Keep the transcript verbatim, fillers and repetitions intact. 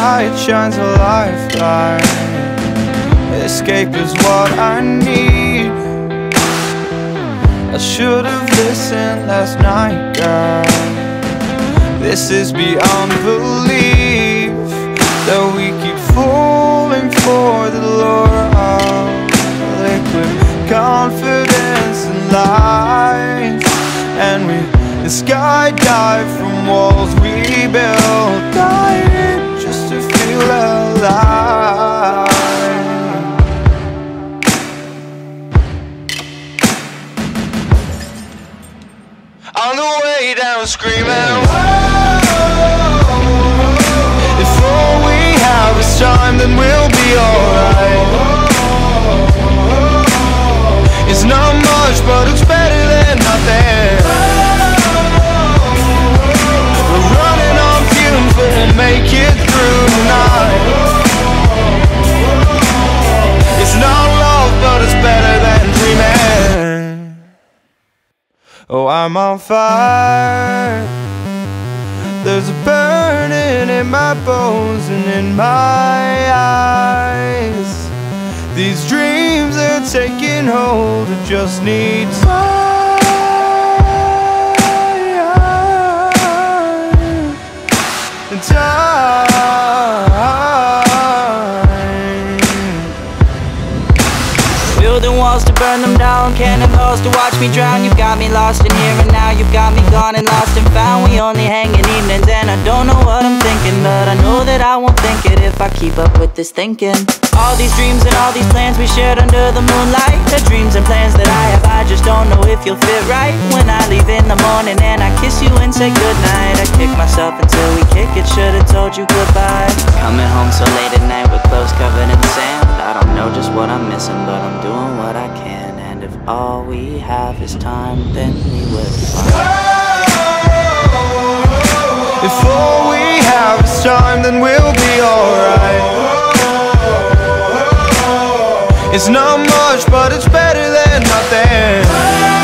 light shines a lifeline. Escape is what I need. I should have listened last night, girl. This is beyond belief, that we keep falling for the lure of liquid confidence and lies. And we skydive from walls we built, dying just to feel alive. On the way down screaming, if all we have is time, then we'll be alright. It's not much, but it's better than nothing. We're running on fumes, but we'll make it through tonight. It's not love, but it's better than dreaming. Oh, I'm on fire. There's a burning in my bones and in my eyes. These dreams are taking hold, I just need time. Time. Building walls to burn them down, cannonballs to watch me drown. You've got me lost in here and now, you've got me gone and lost and found. We only hang in evenings and I don't know what I'm thinking, but I know that I won't think it if I keep up with this thinking. All these dreams and all these plans we shared under the moonlight, the dreams and plans that I have, I just don't know if you'll fit right. When I leave in the morning and I kiss you and say goodnight, I kick myself until we kick it, should've told you goodbye. Coming home so late at night with clothes covered in sand, I don't know just what I'm missing, but I'm doing what I can. And if all we have is time, then we will be fine. If all we have is time, then we'll be alright. It's not much, but it's better than nothing.